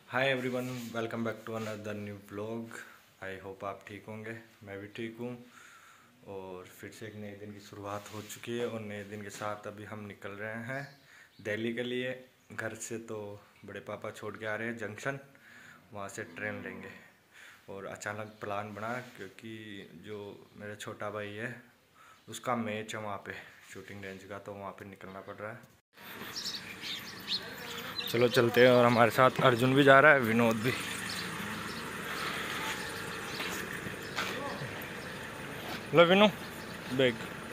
Hi everyone, welcome back to another new blog. I hope आप ठीक होंगे, मैं भी ठीक हूँ। और फिर से एक नए दिन की शुरुआत हो चुकी है और नए दिन के साथ अभी हम निकल रहे हैं दिल्ली के लिए। घर से तो बड़े पापा छोड़ के आ रहे हैं जंक्शन, वहाँ से ट्रेन लेंगे। और अचानक प्लान बना क्योंकि जो मेरा छोटा भाई है उसका मैच है वहाँ पे शूटिंग रेंज का, तो वहाँ पे निकलना पड़ रहा है। चलो चलते हैं। और हमारे साथ अर्जुन भी जा रहा है, विनोद भी। लो विनू बैग।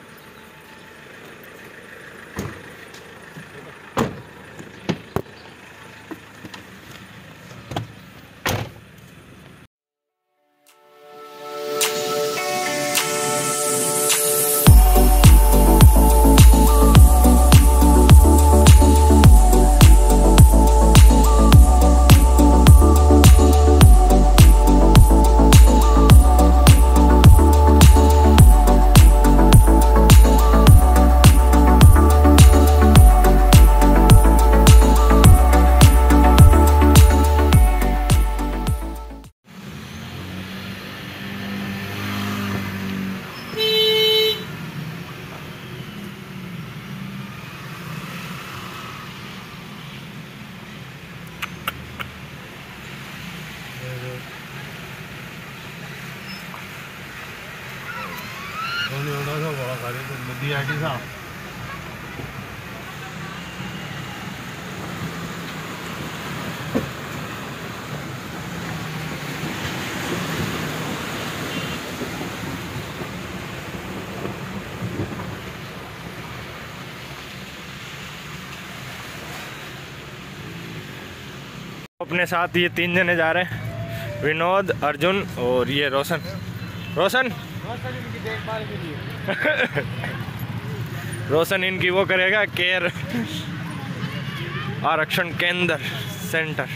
अपने साथ ये 3 जने जा रहे हैं, विनोद, अर्जुन और ये रोशन। रोशन इनकी देखभाल के लिए रोशन इनकी वो करेगा, केयर आरक्षण केंद्र सेंटर।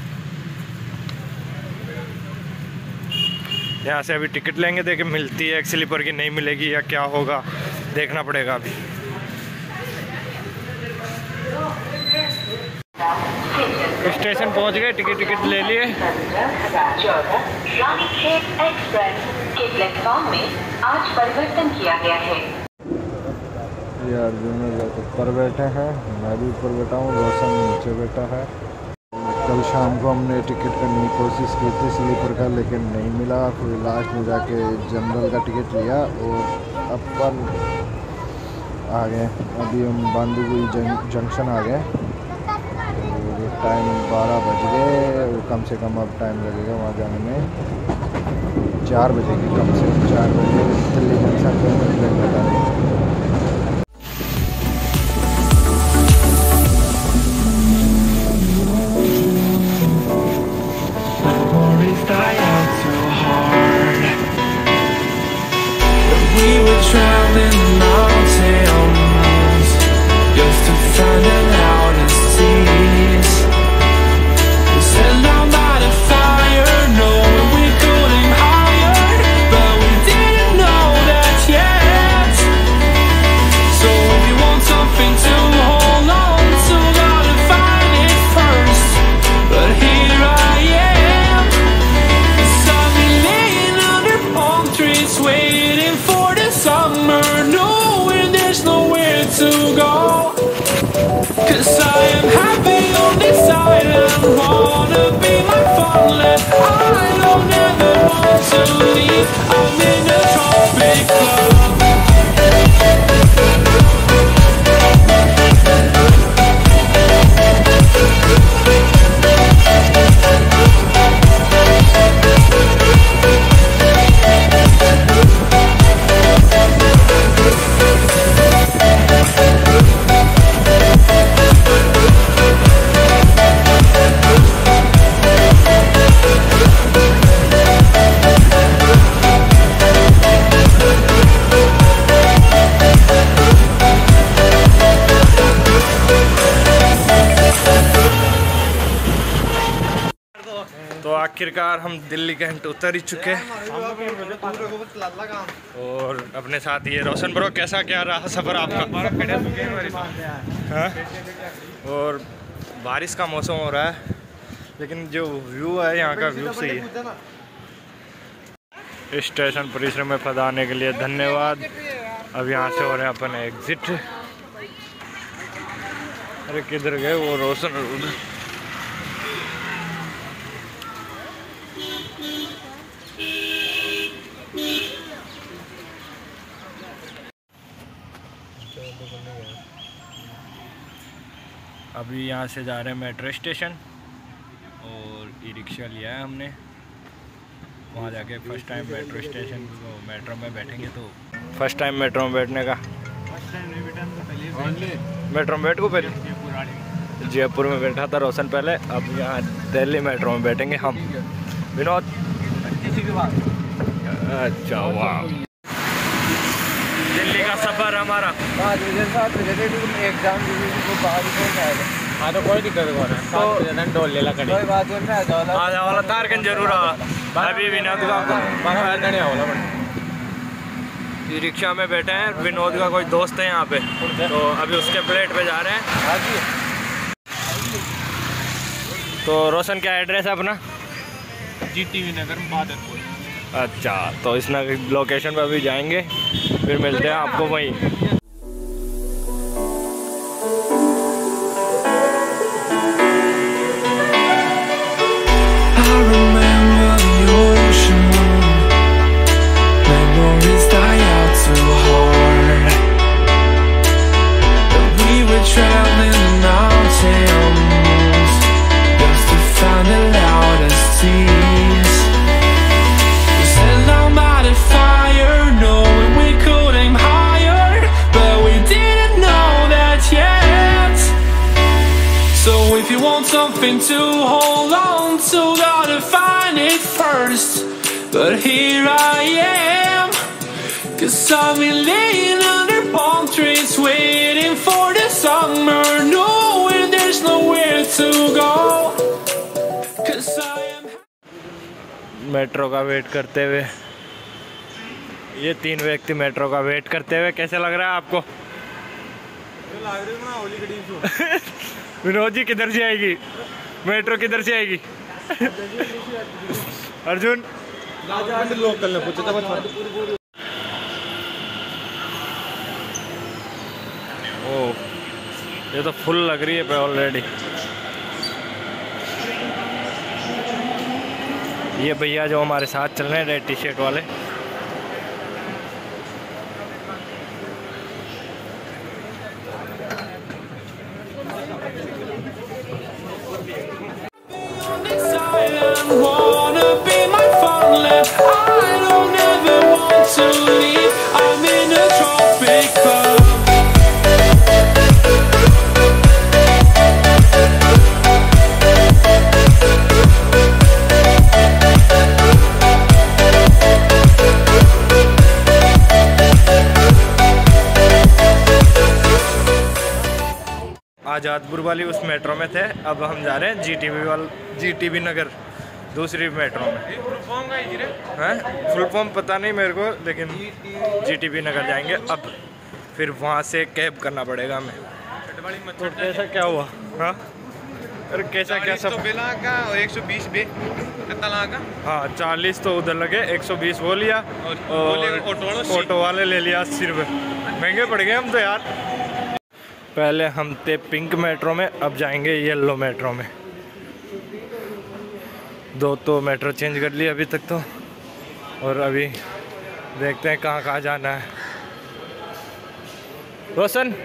यहाँ से अभी टिकट लेंगे, देखे मिलती है एक स्लीपर की, नहीं मिलेगी या क्या होगा देखना पड़ेगा अभी। स्टेशन पहुंच गए, टिकट ले लिए। के प्लेटफॉर्म में आज परिवर्तन किया गया है। ये अर्जुन ऊपर बैठे हैं, मैं भी ऊपर बैठा हूँ, रोशन नीचे बैठा है। कल शाम को हमने टिकट करने की कोशिश की थी स्लीपर का, लेकिन नहीं मिला। फिर लास्ट में जाके जनरल का टिकट लिया और अपन आ गए। अभी हम बांदीकुई जंक्शन आ गए। टाइम 12 बज गए, कम से कम अब टाइम लगेगा वहाँ जाने में 4 बजे की, कम से कम 4 बजे दिल्ली जंक्शन पे ट्रेन बता रही है। तो आखिरकार हम दिल्ली के हंट उतर ही चुके हैं। और अपने साथ ये रोशन ब्रो, कैसा क्या रहा सफ़र आपका? हाँ? और बारिश का मौसम हो रहा है, लेकिन जो व्यू है यहाँ का व्यू सही है। इस स्टेशन परिसर में पधारने के लिए धन्यवाद। अब यहाँ से हो रहे हैं अपन एग्जिट। अरे किधर गए वो रोशन? अभी यहाँ से जा रहे हैं मेट्रो स्टेशन और ई रिक्शा लिया है हमने। वहाँ जाके first time metro station metro में बैठेंगे। तो फर्स्ट टाइम मेट्रो में बैठने का मेट्रो में बैठ को पहले जयपुर में बैठा था रोशन पहले। अब यहाँ दिल्ली मेट्रो में बैठेंगे हम। विनोद अच्छा वाह। दिल्ली का सफर हमारा 5 बजे 7 बजे एग्जाम हाँ तो कोई दिक्कत नहीं है। डोल ले ला कोई बात नहीं। आधा वाला तारकन जरूर आ अभी विनोद का रिक्शा में बैठे हैं। विनोद का कोई दोस्त है यहाँ पे, तो अभी उसके प्लेट पे जा रहे हैं। तो रोशन क्या एड्रेस है अपना? GTV नगर बहादुरपुर। अच्छा, तो इस लोकेशन पे अभी जाएंगे, फिर मिलते हैं आपको वहीं। Something to hold on to, gotta find it first. But here I am, 'cause I've been laying under palm trees, waiting for the summer, knowing there's nowhere to go. 'Cause I am metro का wait करते हुए, ये 3 व्यक्ति metro का wait करते हुए। कैसे लग रहा है आपको? विनोद जी किधर से आएगी मेट्रो? किधर से आएगी? अर्जुन लोकल ने पूछा था। ओह, ये तो फुल लग रही है पे ऑलरेडी। ये भैया जो हमारे साथ चल रहे हैं रेड टी शर्ट वाले, wanna be my farmland. I don't ever want to leave. I'm in a tropic club. Azadpur वाली उस मेट्रो में थे, अब हम जा रहे हैं GTV नगर दूसरी मेट्रो में। हैं फुल फॉर्म पता नहीं मेरे को, लेकिन GTV नगर जाएंगे अब। फिर वहाँ से कैब करना पड़ेगा हमें। तो कैसा क्या हुआ? हाँ अरे कैसा क्या सब? 120 बे तला का। हाँ 40 तो उधर लगे, 120 वो लिया और ऑटो वाले ले लिया 80 रुपये। महंगे पड़ गए हम तो यार। पहले हम थे पिंक मेट्रो में, अब जाएंगे येलो मेट्रो में। 2 तो मेट्रो चेंज कर लिया अभी तक तो, और अभी देखते हैं कहाँ कहाँ जाना है। रोशन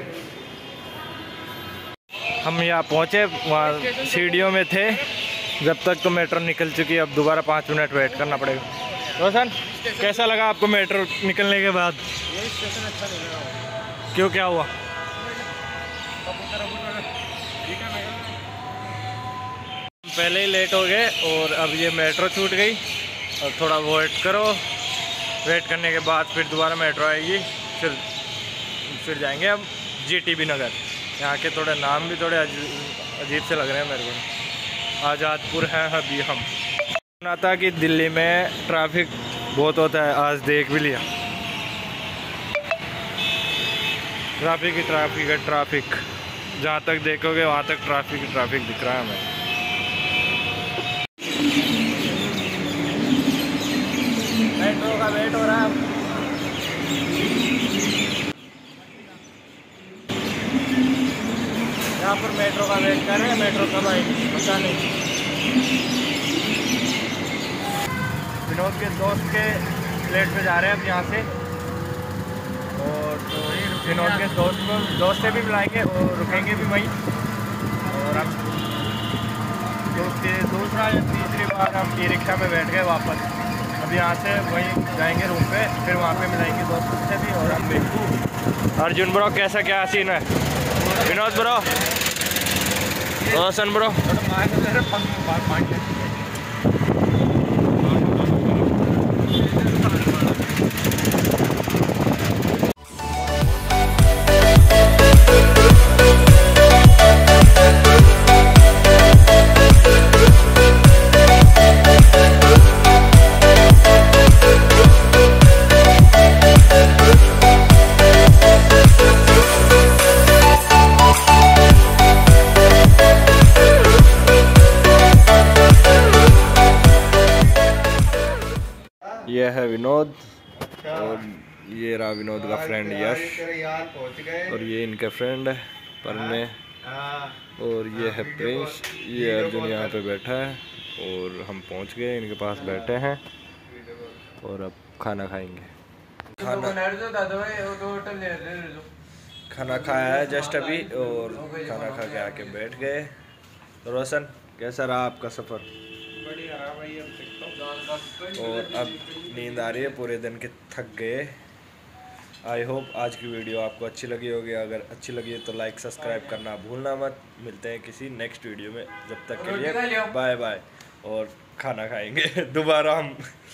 हम यहाँ पहुँचे, वहाँ सीढ़ियों में थे जब तक, तो मेट्रो निकल चुकी है। अब दोबारा 5 मिनट वेट करना पड़ेगा। रोशन कैसा लगा आपको मेट्रो निकलने के बाद? क्यों, क्या हुआ? पहले ही लेट हो गए और अब ये मेट्रो छूट गई। और थोड़ा वेट करो, वेट करने के बाद फिर दोबारा मेट्रो आएगी, फिर जाएंगे अब GTV नगर। यहाँ के थोड़े नाम भी थोड़े अजीब से लग रहे हैं मेरे को। आज़ादपुर है अभी हम। सुना था कि दिल्ली में ट्रैफिक बहुत होता है, आज देख भी लिया। ट्रैफिक ही ट्रैफिक है, ट्रैफिक जहाँ तक देखोगे वहाँ तक ट्रैफिक दिख रहा है हमें। कर रहे हैं, मेट्रो कब आएगी पता नहीं। विनोद के दोस्त के फ्लैट पे जा रहे हैं अब यहाँ से, और तो विनोद के दोस्त से भी मिलाएंगे और रुकेंगे भी वहीं। और हम दूसरा या तीसरी बार हम ई रिक्शा में बैठ गए वापस। अब यहाँ से वहीं जाएंगे रूम पे, फिर वहाँ पे मिलाएंगे दोस्तों से भी। और हम बिल्कुल अर्जुन ब्रो कैसा क्या सीन है, विनोद ब्रो, रोशन ब्रो। यह है विनोद और ये रहा विनोद का फ्रेंड यश, और ये इनके फ्रेंड है परने, और ये है प्रिंस। ये अर्जुन यहाँ पे बैठा है और हम पहुँच गए इनके पास बैठे हैं और अब खाना खाएंगे। खाना खाया है जस्ट अभी और खाना खा के आके बैठ गए। रोशन कैसा रहा आपका सफ़र? और अब नींद आ रही है, पूरे दिन के थक गए। आई होप आज की वीडियो आपको अच्छी लगी होगी। अगर अच्छी लगी है तो लाइक सब्सक्राइब करना भूलना मत। मिलते हैं किसी नेक्स्ट वीडियो में, जब तक के लिए बाय बाय। और खाना खाएंगे दोबारा हम।